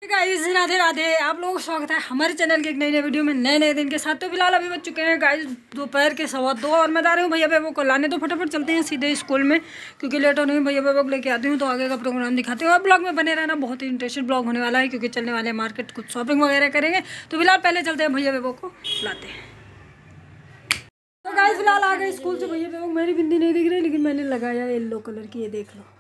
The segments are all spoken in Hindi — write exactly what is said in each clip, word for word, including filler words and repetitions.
गाइस राधे राधे, आप लोगों का स्वागत है हमारे चैनल के एक नई नई वीडियो में नए नए दिन के साथ। तो फिलहाल अभी बच चुके हैं गाइस दोपहर के सवा दो और मैं जा रही हूँ भैया बेबो को लाने। तो फटाफट चलते हैं सीधे स्कूल में क्योंकि लेट होने में भैया बेबो को लेके आती हूँ तो आगे का प्रोग्राम दिखाती हूँ। और ब्लॉग में बने रहना, बहुत ही इंटरेस्टेड ब्लॉग होने वाला है क्योंकि चलने वाले मार्केट कुछ शॉपिंग वगैरह करेंगे। तो फिलहाल पहले चलते हैं भैया बेबो को लाते हैं। तो गाइस फिलहाल आ गए स्कूल से भैया बेबो। मेरी बिंदी नहीं दिख रही लेकिन मैंने लगाया येलो कलर की, ये देख लो।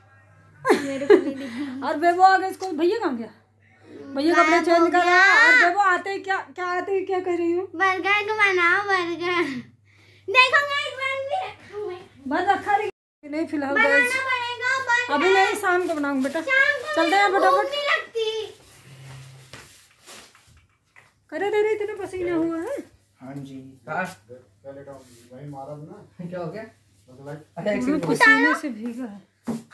और बेबो आ गए स्कूल। भैया कहाँ गया? भैया कपड़े चेंज कर रहा है। और बेबो आते ही क्या क्या आते ही क्या कर रही हूँ? बर्गर को बनाओ बर्गर। देखो गाइस बन भी बस रखा रही नहीं फिलहाल गाइस, अभी नहीं शाम को बनाऊंगा बेटा। चलते हैं फटाफट। करे दे रही इतने पसीना हुआ है। हाँ जी वही मारा ना, क्या हो गया? पसीने से भीगा है।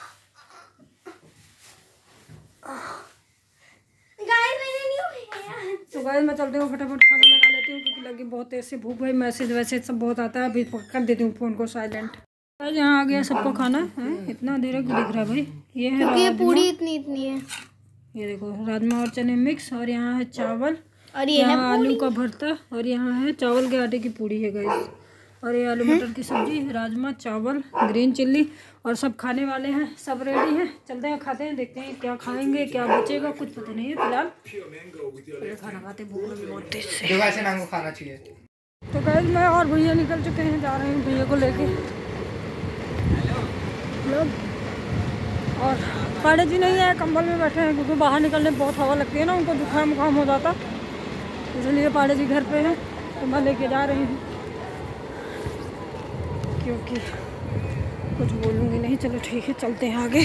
तो गाइस मैं चलती हूँ फटाफट खाना लगा लेती हूँ क्योंकि लगी बहुत तेज से भूख। भाई मैसेज वैसेज सब बहुत आता है, अभी कर देती हूँ फ़ोन को साइलेंट। यहाँ आ गया सबको खाना है। इतना देर दिख रहा है भाई। ये है क्योंकि ये पूरी इतनी इतनी है। ये देखो राजमा और चने मिक्स, और यहाँ है चावल, और ये है आलू का भरता, और यहाँ है चावल के आटे की पूड़ी है गाइस, और ये आलू मटर की सब्जी, राजमा, चावल, ग्रीन चिल्ली, और सब खाने वाले हैं, सब रेडी हैं। चलते हैं खाते हैं, देखते हैं क्या खाएंगे क्या बचेगा कुछ पता नहीं है फिलहाल। खाना खाते भूख लगी बहुत तेज से। वैसे मैंगो खाना चाहिए। तो गाइस मैं और भैया निकल चुके हैं, जा रहे हैं भैया को लेके लोग। और पाड़े जी नहीं है, कंबल में बैठे हैं क्योंकि बाहर निकलने में बहुत हवा लगती है ना, उनको जुकाम उखाम हो जाता, इसलिए पाड़े जी घर पे हैं। तो मैं लेके जा रही हूँ क्योंकि कुछ बोलूँगी नहीं। चलो ठीक है चलते हैं आगे।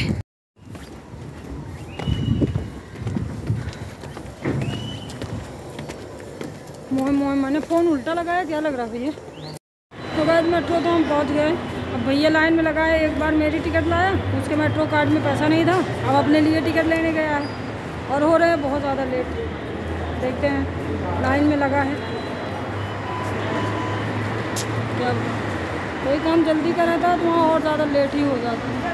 मोह मोह मैंने फ़ोन उल्टा लगाया, क्या लग रहा भैया? तो बाद मेट्रो तो हम पहुंच गए। अब भैया लाइन में लगाए, एक बार मेरी टिकट लाया, उसके मेट्रो कार्ड में पैसा नहीं था, अब अपने लिए टिकट लेने गया है और हो रहे हैं बहुत ज़्यादा लेट। देखते हैं, लाइन में लगा है। क्या कोई काम जल्दी करा था तो वहाँ और ज़्यादा लेट ही हो जाता है।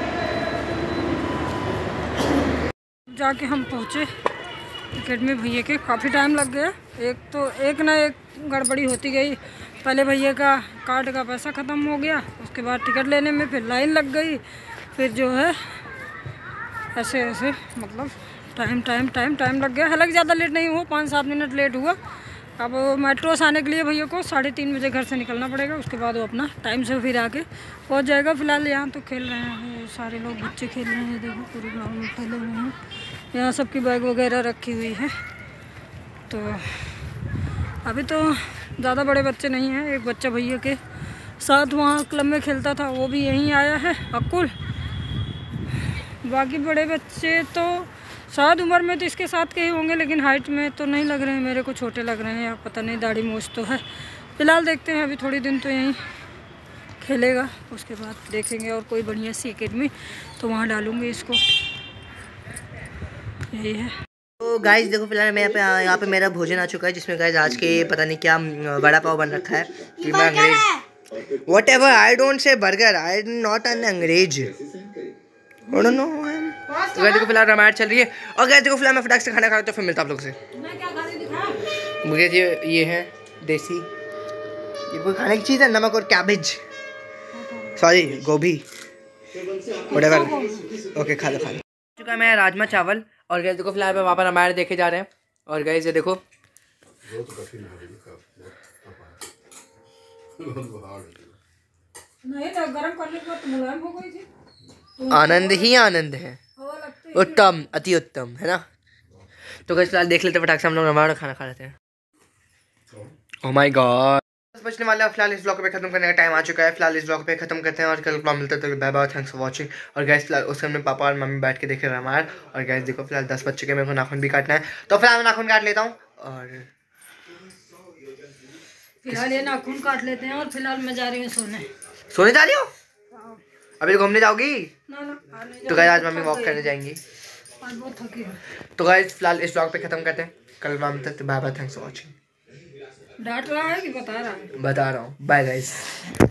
जाके हम पहुँचे टिकट में भैया के, काफ़ी टाइम लग गया। एक तो एक ना एक गड़बड़ी होती गई। पहले भैया का कार्ड का पैसा ख़त्म हो गया, उसके बाद टिकट लेने में फिर लाइन लग गई, फिर जो है ऐसे ऐसे मतलब टाइम टाइम टाइम टाइम लग गया। हालांकि ज़्यादा लेट नहीं हुआ, पाँच सात मिनट लेट हुआ। अब मेट्रो से आने के लिए भैया को साढ़े तीन बजे घर से निकलना पड़ेगा, उसके बाद वो अपना टाइम से फिर आके पहुंच जाएगा। फिलहाल यहाँ तो खेल रहे हैं सारे लोग, बच्चे खेल रहे हैं, देखो पूरे ग्राउंड में खेले हुए हैं। यहाँ सबकी बैग वगैरह रखी हुई है। तो अभी तो ज़्यादा बड़े बच्चे नहीं हैं, एक बच्चा भैया के साथ वहाँ क्लब में खेलता था वो भी यहीं आया है, अकुल। बाकी बड़े बच्चे तो शायद उम्र में तो इसके साथ के ही होंगे, लेकिन हाइट में तो नहीं लग रहे हैं, मेरे को छोटे लग रहे हैं, या पता नहीं दाढ़ी मूछ तो है। फिलहाल देखते हैं, अभी थोड़ी दिन तो यहीं खेलेगा, उसके बाद देखेंगे और कोई बढ़िया सी अकेडमी तो वहाँ डालूँगी इसको। यही है। तो गाइस देखो फिलहाल मैं यहाँ पे यहाँ पे मेरा भोजन आ चुका है, जिसमें गाइस आज के पता नहीं क्या बड़ा पाव बन रखा है कि मैं अंग्रेज whatever I don't say burger, I am not an अंग्रेज। तो गाइस देखो फिलहाल रामायण चल रही है, और गाइस देखो फिलहाल मैं फटाक से खाना खा रहा हूँ, तो फिर मिलता आप लोग से। मुझे ये ये है देसी, ये कोई खाने की चीज़ है, नमक और कैबेज, सॉरी गोभी, वट एवर। ओके खा लो खा लो। चुका मैं राजमा चावल, और गैस देखो फिलहाल वहाँ पर रामायण देखे जा रहे हैं। और गैस ये देखो नहीं तो गरम करने के बाद मुलायम हो गई थी। आनंद ही आनंद है, उत्तम अति उत्तम है ना। तो गैस फिलहाल देख लेते फटाक से हम लोग रामायण खाना खा लेते हैं। ओह माय गॉड, बचने वाला फिलहाल इस ब्लॉग पे खत्म करने का टाइम आ चुका है। फिलहाल इस ब्लॉग पे खत्म करते हैं और कल ब्लॉग मिलता है। तो bye bye, thanks for watching. और गैस फिलहाल उस समय पापा और मम्मी बैठ के देख रहे हैं रामायण। और गैस देखो फिलहाल दस बज चुके हैं, मेरे को नाखून भी काटना है, तो फिलहाल मैं नाखून काट लेता हूँ। और फिलहाल ये नाखून काट लेते हैं और फिलहाल मैं जा रही हूँ सोने। सोने जा रही हो? अभी घूमने जाओगी? ना ना, तो गाइस आज मम्मी वॉक करने जाएंगी। आज बहुत थकी हूँ। तो गाइस फिलहाल इस ब्लॉग पे खत्म करते हैं, कल ब्लॉग मिलता है। तो bye bye, thanks for watching. डांट रहा है कि बता रहा है? बता रहा हूँ, बाय गाइस।